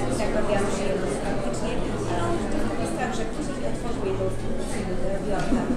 tak bawiłam się praktycznie. To jest tak, że ktoś mi otworzył jedną z dystrybucyjnych, robiłam tam